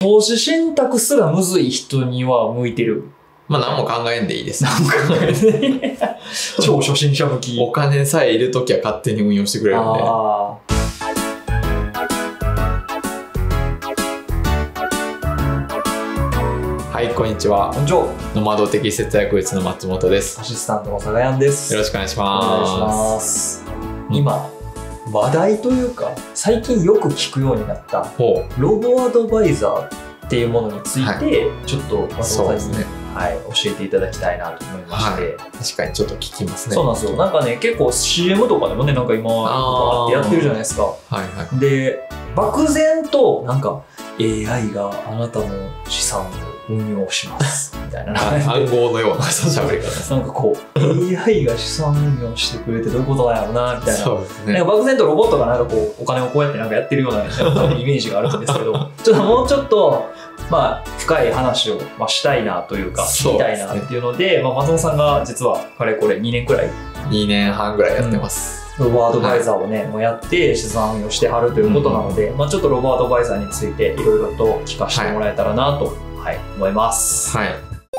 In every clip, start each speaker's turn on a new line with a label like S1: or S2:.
S1: 投資信託すらむずい人には向いてる。
S2: まあ何も考えんでいいです。
S1: 超初心者向き。
S2: お金さえいるときは勝手に運用してくれるんで。はい、こんにちは。
S1: こんにちは。
S2: ノマド的節約術の松本です。
S1: アシスタントの佐賀やんです。
S2: よろしくお願いします。
S1: お願いします。今、話題というか、最近よく聞くようになった、ロボアドバイザーっていうものについて、ちょっと松本さんに、はい、教えていただきたいなと思いまして、
S2: 確かにちょっと聞きますね。
S1: そうなんですよ。なんかね、結構 CM とかでもね、なんか今バーってやってるじゃないですか。で、漠然となんか AI があなたの資産を運用しますみたいな
S2: 暗号のような喋り方。
S1: なんかこう AI が資産運用してくれてどういうことなんやろうなみたいな。
S2: そうですね。
S1: なんか漠然とロボットがなんかこうお金をこうやってなんかやってるようなイメージがあるんですけど、ちょっともうちょっとまあ深い話をしたいなというか知りたいなっていうので、松本さんが実はかれこれ2年くらい
S2: 2年半ぐらいやってます。
S1: ロボアドバイザーをね、もうやって資産運用してはるということなので、ちょっとロボアドバイザーについていろいろと聞かせてもらえたらなと、思います。
S2: はい。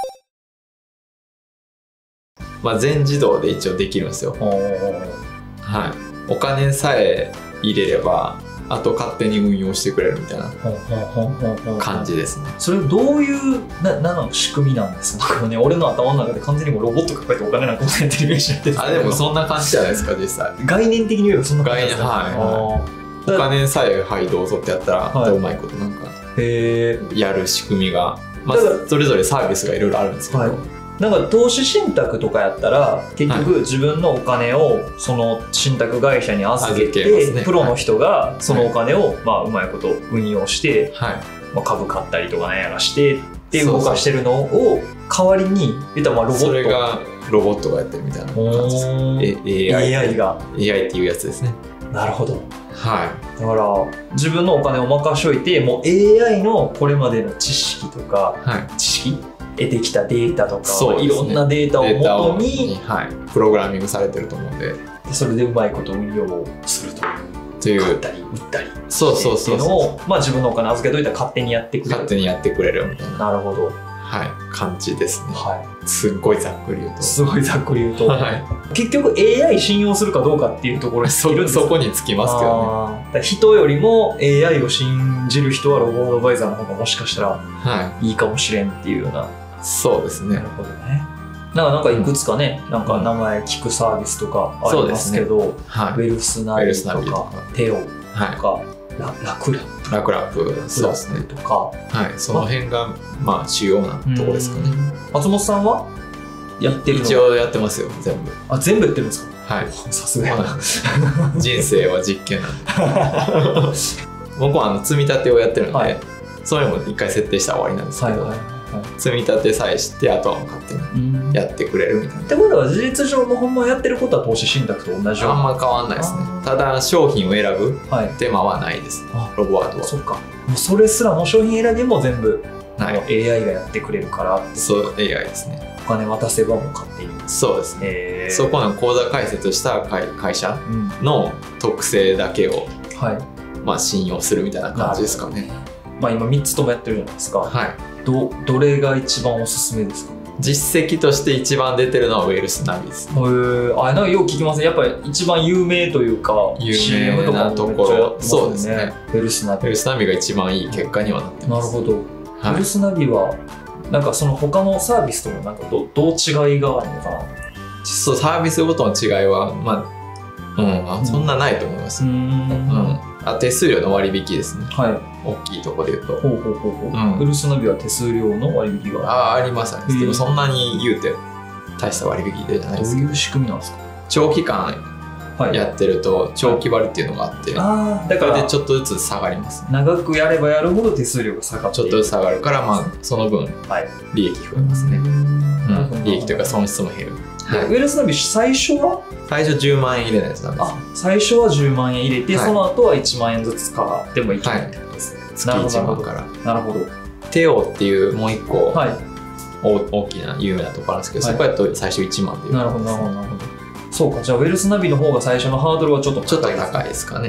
S2: 全自動で一応できるんですよ。はい。お金さえ入れれば、あと勝手に運用してくれるみたいな感じですね。
S1: それどういう仕組みなんですか？ね、俺の頭の中で完全にもうロボット抱えてお金なんかもやってるイメージになってるんですけど。
S2: でもそんな感じじゃないですか、実際。
S1: 概念的に言えばそんな感じですか？
S2: はい。お金さえはいどうぞってやったら、うまいことなんかやる仕組みが、それぞれサービスがいろいろあるんですけど。
S1: なんか投資信託とかやったら結局自分のお金をその信託会社に預けて、プロの人がそのお金をうまいこと運用して、株買ったりとかなんやらしてって動かしてるのを代わりに言ったらロボット、
S2: それがロボットがやってるみたいな感じです。
S1: AI が
S2: AI っていうやつですね。
S1: なるほど。
S2: はい。
S1: だから自分のお金を任しといて、もう AI のこれまでの知識とか、知識得てきたデータとか、いろんなデータをもとに
S2: プログラミングされてると思うんで、
S1: それでうまいこと運用をするという、買ったり売ったりっていうのを自分のお金預けといたら勝手にやってくれる。
S2: 勝手にやってくれるみたいな。
S1: なるほど。
S2: 感じですね。すっごいざっくり言うと。
S1: すごいざっくり言うと。結局 AI 信用するかどうかっていうところに
S2: そこにつきますけど
S1: ね。人よりも AI を信じる人はロボアドバイザーの方がもしかしたらいいかもしれんっていうような。
S2: そうですね。
S1: なるほどね。なんかいくつかね、なんか名前聞くサービスとかありますけど、ウェルスナビとかテオとかラクラップ
S2: そうですね
S1: とか、
S2: その辺が主要なところですかね。
S1: 松本さんはやってるの？
S2: 一応やってますよ、全部。
S1: 全部やってるんですか？さすがやな。
S2: 人生は実験なんで。僕は積み立てをやってるので、それも一回設定したら終わりなんですけど、積み立てさえしてあとは勝手にやってくれるみたいな。
S1: ってことは事実上もほんまやってることは投資信託と同じような。
S2: あんま変わんないですね。ただ商品を選ぶ手間はないですね、ロボアドは。
S1: そっか。もうそれすらも商品選びも全部 AI がやってくれるからって。
S2: そう、AI ですね。
S1: お金渡せばもう勝手に。
S2: そうですね。そこの口座開設した会社の特性だけを信用するみたいな感じですかね。
S1: 今3つともやってるじゃないですか。どれが一番おすすめですか？
S2: 実績として一番出てるのはウェルスナビですね。
S1: なんかよく聞きますね。やっぱり一番有名というか、
S2: 有名なところ。そうですね。
S1: ウェルスナビ。
S2: ウェルスナビが一番いい結果にはなってます。
S1: なるほど。ウェルスナビはなんかその他のサービスともなんかどう違いがあるのかな？
S2: そう、サービスごとの違いはそんなないと思います。手数料の割引ですね。大きいところで言うと。ウェルスナビは手数料の割引がありますね。でもそんなに言うて大した割引でじゃないですけど。
S1: どういう仕組みなんですか？
S2: 長期間やってると長期割っていうのがあって、だからちょっとずつ下がります。
S1: 長くやればやるほど手数料が下がって
S2: ちょっとずつ下がるからその分利益増えますね。利益というか損失も減る。
S1: ウェルスナビ最初は
S2: 10万円入れないやつなんです。
S1: 最初は10万円入れて、その後は1万円ずつかってもいけないってことですね。
S2: 月1万から。
S1: なるほど。
S2: テオっていうもう一個大きな有名なところあるんですけど、そこやと最初1万で。
S1: なるほど。そうか。じゃあウェルスナビの方が最初のハードルはちょっと
S2: 高いですかね。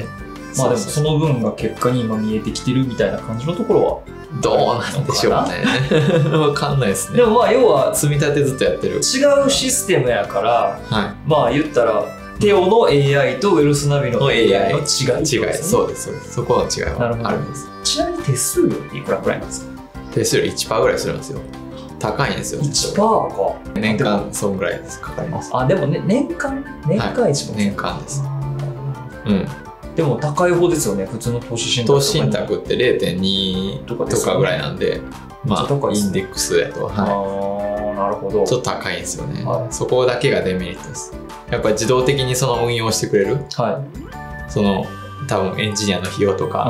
S1: まあでもその分が結果に今見えてきてるみたいな感じのところは
S2: どうなんでしょうね。わかんないですね。
S1: でもまあ要は
S2: 積み立てずっとやってる。
S1: 違うシステムやから、まあ言ったらテオの AI とウェルスナビの AI の違い。
S2: そうです、そうです。そこの違いはあるんです。
S1: ちなみに手数料っていくらくらいなんですか？
S2: 手数料 1% ぐらいするんですよ。高いんですよ。
S1: 1% か。
S2: 年間そんぐらいですかかります。
S1: あ、でもね、年間1%。
S2: 年間です。
S1: でも高い方ですよね、普通の投資信託。
S2: 投資信託って 0.2 とかぐらいなんで、まあインデックスやと、
S1: なるほど。
S2: ちょっと高いんですよね。そこだけがデメリットです。やっぱり自動的にその運用してくれる。その多分エンジニアの費用とか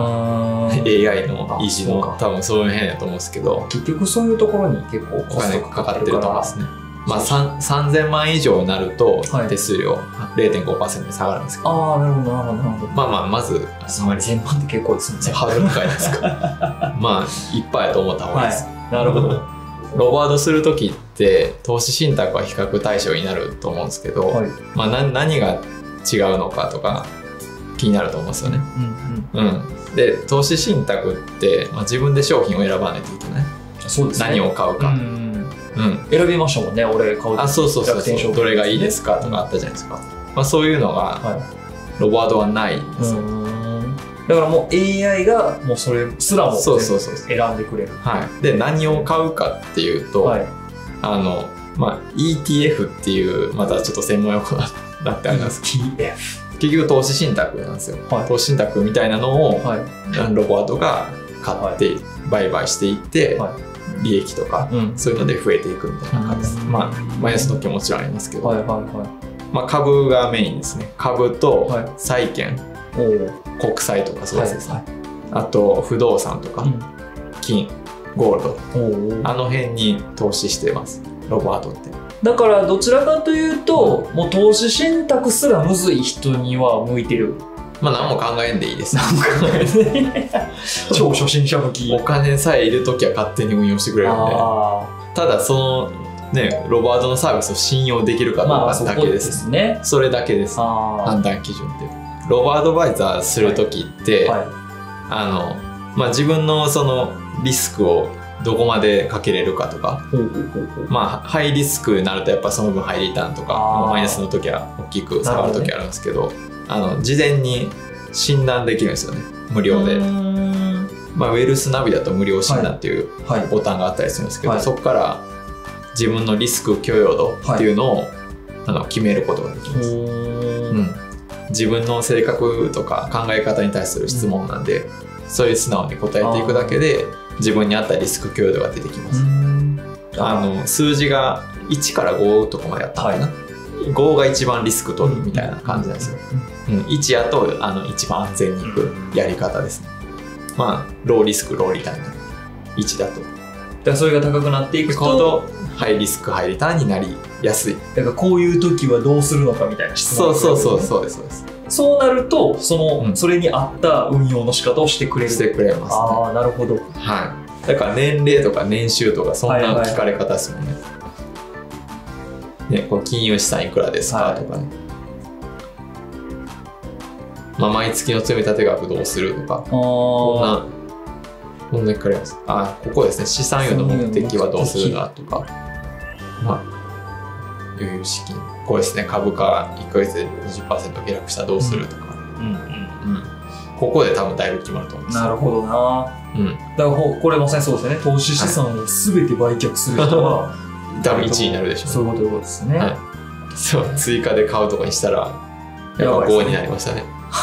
S2: AI の維持の多分そういう辺だと思うんですけど、
S1: 結局そういうところに結構
S2: お金かかってると思いますね。まあ3000万以上になると手数料 0.5% に下がるんですけど、
S1: ああ、なるほどなるほど。
S2: まあまず
S1: 3000万って結構ですね。
S2: ハードル高いですか。まあいっぱいやと思った方がいいです。
S1: なるほど。
S2: ロバードする時って投資信託は比較対象になると思うんですけど、まあ何が違うのかとか気になると思うんですよね。で投資信託って、まあ、自分で商品を選ばないといけない。
S1: そうですね。
S2: 何を買うか。
S1: 選びましたもんね、俺買う。
S2: そうどれがいいですかとかあったじゃないですか。まあそういうのがロバードはないんですよ。
S1: だからもう AI がもうそれすらも選んでくれる。
S2: で何を買うかっていうと、まあ ETF っていうまたちょっと専門用語だってあります。結局投資信託なんですよ。投資信託みたいなのをロバートが買って売買していって、利益とかそういうので増えていくみたいな感じです。まあマイナスの時ももちろんありますけど、まあ株がメインですね。株と債券、国債とかそうですね。あと不動産とか金、ゴールド、あの辺に投資してますロバートって。
S1: だからどちらかというと、もう投資信託すらむずい人には向いてる。
S2: まあ何も考えんでいいです。
S1: 超初心者向き。
S2: お金さえいる時は勝手に運用してくれるんで。ただそのねロバートのサービスを信用できるかどうかだけです。それだけです。判断基準って。ロバートバイザーする時って、まあ自分のそのリスクをどこまでかけれるかとか、まあハイリスクになるとやっぱその分ハイリターンとかマイナスの時は大きく下がる時あるんですけど、事前に診断できるんですよね、無料で。まあウェルスナビだと無料診断っていうボタンがあったりするんですけど、そこから自分のリスク許容度っていうのを決めることができます。自分の性格とか考え方に対する質問なんで、そういう素直に答えていくだけで自分に合ったリスク許容度が出てきます。数字が1から5とかまでやったのかな、5が一番リスク取るみたいな感じなんですよ。1やと一番安全にいくやり方ですね。まあローリスクローリターンの1だと。
S1: だからそれが高くなっていく
S2: ほどハイリスクハイリターンになりやすい。
S1: だからこういう時はどうするのかみたいな質問、
S2: そうです。
S1: そうなるとそれに合った運用の仕方をしてくれる。
S2: してくれますね。
S1: ああ、なるほど。
S2: だから年齢とか年収とかそんな聞かれ方ですもんね。これ金融資産いくらですかとかね。まあ毎月の積み立て額どうするとか、こんな聞かれます。ここですね、資産運用の目的はどうするかとか、まあ余裕資金、これですね、株価1ヶ月で 20% 下落したらどうするとか、ここで多分だいぶ決まると思うんですよ。
S1: なるほどな。だからこれまさにそうですね、投資資産を全て売却する人は
S2: 多分1位になるでしょう。
S1: そういうことですね。
S2: そう、追加で買うとかにしたらやっぱ5になりましたね。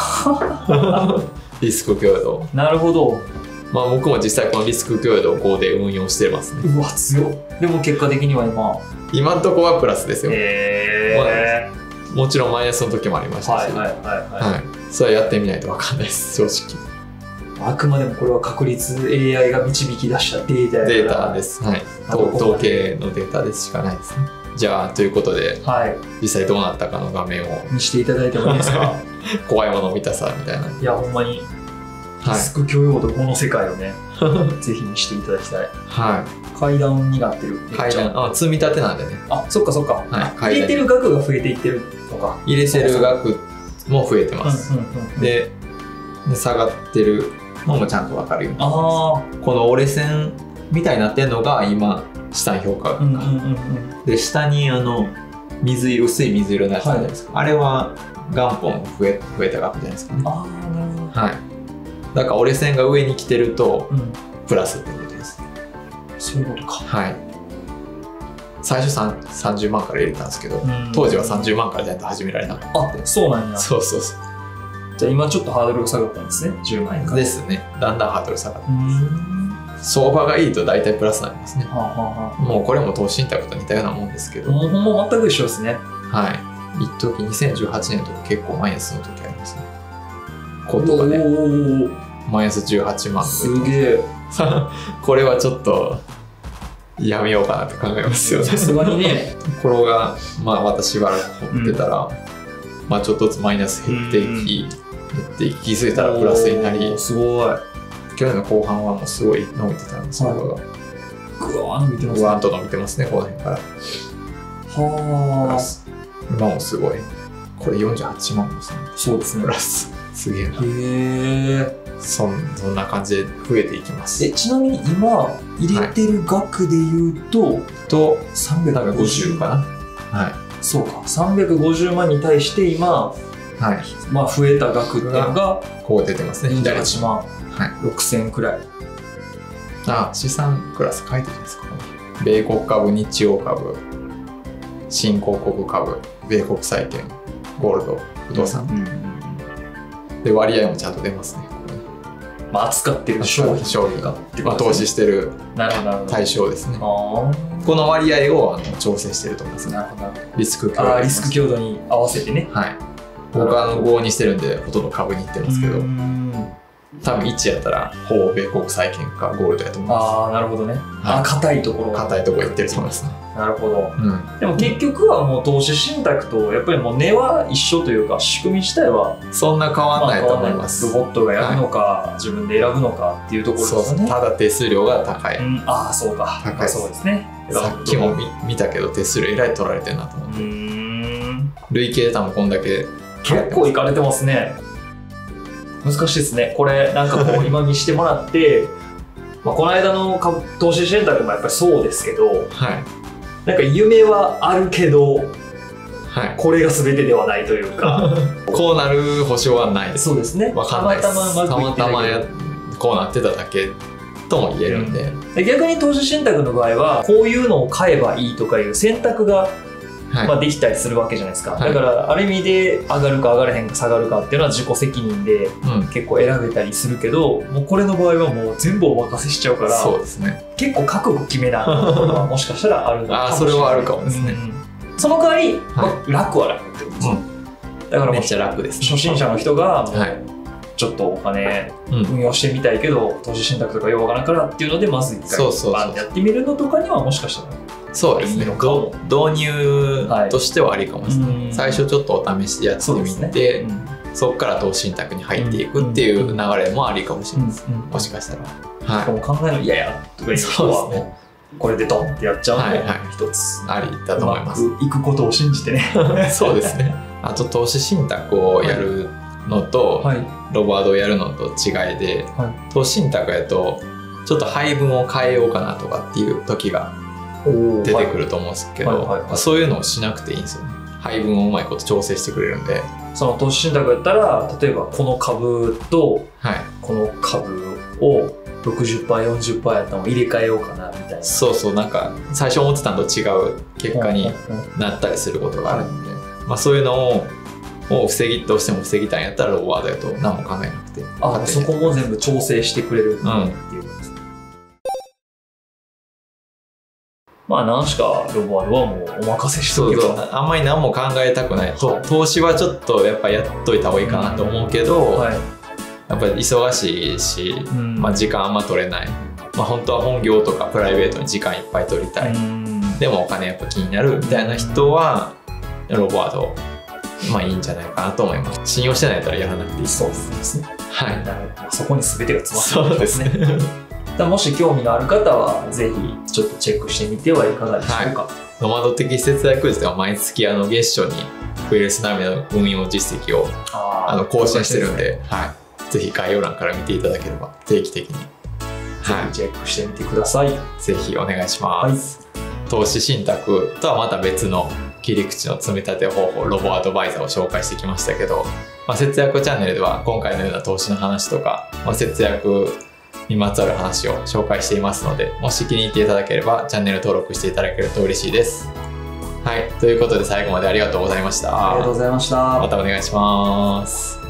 S2: リスク許容度。
S1: なるほど。
S2: まあ僕も実際このリスク許容度を5で運用してますね。
S1: うわ、強っ。でも結果的には
S2: 今のところはプラスですよ。もちろんマイナスの時もありましたし、それはやってみないと分かんないです、正直。
S1: あくまでもこれは確率 AI が導き出したデ
S2: ータです。統計のデータですしかないですね。じゃあということで、実際どうなったかの画面を
S1: 見せていただいてもいいですか？
S2: 怖いもの見たさみたいな。
S1: いや、ほんまにリスク許容度この世界をねぜひ見せていただきたい。階段になってる。
S2: 階段、積み立てなんでね。
S1: そっかそっか。入れてる額が増えていってるとか。
S2: 入れてる額も増えてます。でで下がってるのもちゃんと分かるようになってます。この折れ線みたいになってるのが今下に評価額で、下に水色、薄い水色のやつあるじゃないですか、あれは元本増えた額じゃないですかね。
S1: ああ、なるほど。
S2: はい。だから折れ線が上に来てるとプラスってことです。
S1: そういうことか。
S2: はい。最初30万から入れたんですけど、当時は30万からじゃないと始められなかった。
S1: あ、そうなんや。
S2: そうそうそう。
S1: じゃあ今ちょっとハードルが下がったんですね。10万円から
S2: ですね。だんだんハードル下がってます。相場がいいと大体プラスになりますね。もうこれも投資信託と似たようなもんですけど、
S1: もうほんま全く一緒ですね。
S2: はい。一時2018年とか結構マイナスの時ありますね。ことがね、マイナス18万。
S1: すげえ。
S2: これはちょっとやめようかなって考えますよね。
S1: さすがにね。
S2: ところがまたしばらく掘ってたら、ちょっとずつマイナス減っていき気づいたらプラスになり、
S1: すごい。
S2: 去年の後半はもうすごい伸びてたんですけど、
S1: ぐわー伸びてますね。
S2: ぐわーんと伸びてますね、この辺から。
S1: はあ。
S2: 今もすごい。これ48万ですね。
S1: そうですね。
S2: プラス。すげえな。
S1: へえ。
S2: そんな感じで増えていきます。
S1: ちなみに今入れてる額でいうと、
S2: 350かな。はい。
S1: そうか。350万に対して今、増えた額っていうのが
S2: こう出てますね。
S1: 48万6000くらい。
S2: 資産クラス書いてるんですか。米国株、日曜株、新興国株、米国債券、ゴールド、不動産。で割合もちゃんと出ますね。
S1: 扱ってる商品が
S2: 投資してる対象ですね。この割合を調整してると思います。リスク
S1: 強度に合わせてね。
S2: はい。僕は5にしてるんでほとんど株にいってますけど、多分1やったらほぼ米国債券かゴールドやと思います。
S1: ああ、なるほどね。硬いところ
S2: いってると思いますね。
S1: なるほど。でも結局はもう投資信託とやっぱりもう根は一緒というか、仕組み自体は
S2: そんな変わんないと思います。
S1: ロボットがやるのか自分で選ぶのかっていうところですよね。
S2: ただ手数料が高い。
S1: ああ、そうか。
S2: 高い。
S1: そうですね。
S2: さっきも見たけど手数料えらい取られてるなと思って。累計で多分こんだけ
S1: 結構いかれてますね。難しいですね。これなんかこう今見してもらってこの間の投資信託もやっぱりそうですけど、なんか夢はあるけど、これが全てではないというか
S2: こうなる保証はないです。
S1: そうですね。
S2: わかんないです。たまたまこうなってただけとも言えるんで、
S1: 逆に投資信託の場合はこういうのを買えばいいとかいう選択ができたりするわけじゃないですか。だからある意味で上がるか上がらへんか下がるかっていうのは自己責任で結構選べたりするけど、もうこれの場合はもう全部お任せしちゃうから、
S2: そうですね、
S1: 結構覚悟決めなところはもしかしたらあるのかもしれない。
S2: それはあるかもですね。
S1: その代わり楽は楽ってことですね。だから
S2: めっちゃ楽です。
S1: 初心者の人がちょっとお金運用してみたいけど投資信託とかよくわからんからっていうのでまず一回バンってやってみるのとかにはもしかしたら
S2: そうですね、導入としてはありかもですね。最初ちょっとお試しでやってみて、そこから投資信託に入っていくっていう流れもありかもしれないです。もしかしたら。
S1: 考えるの嫌やとかいう人はもうこれでドンってやっちゃうのも一つ
S2: ありだと思います。
S1: うまくいくことを信じてね。
S2: そうですね。あと投資信託をやるのとロバートをやるのと違いで、投資信託やとちょっと配分を変えようかなとかっていう時が出てくると思うんですけど、そういうのをしなくていいんですよね。配分をうまいこと調整してくれるんで、
S1: その投資信託やったら例えばこの株とこの株を 60%、40% やったのを入れ替えようかなみたいな。
S2: そうなんか最初思ってたのと違う結果になったりすることがあるんで、そういうのをどうしても防ぎたいんやったらロバートやと何も考えなくて、
S1: そこも全部調整してくれるっていうことですね。何しかロバートはもうお任せしとけば、
S2: あんまり何も考えたくない。投資はちょっとやっぱやっといた方がいいかなと思うけど、やっぱり忙しいし、時間あんま取れない、本当は本業とかプライベートに時間いっぱい取りたい、でもお金やっぱ気になるみたいな人はロバートいいんじゃないかなと思います。信用してないからやらなくていい。
S1: そうですね。
S2: はい。
S1: そこに全てが詰まってますね。もし興味のある方はぜひちょっとチェックしてみてはいかがでしょうか。
S2: ノマド的節約クイズでは毎月月初にフリーランス並みの運用実績を更新してるんで、 ぜひ概要欄から見ていただければ定期的に、
S1: ぜひチェックしてみてください。
S2: ぜひお願いします。投資信託とはまた別の切り口の積み立て方法、ロボアドバイザーを紹介してきましたけど、節約チャンネルでは今回のような投資の話とか、節約にまつわる話を紹介していますので、もし気に入っていただければチャンネル登録していただけると嬉しいです。はい、ということで最後までありがとうございました。
S1: ありがとうございました。
S2: またお願いします。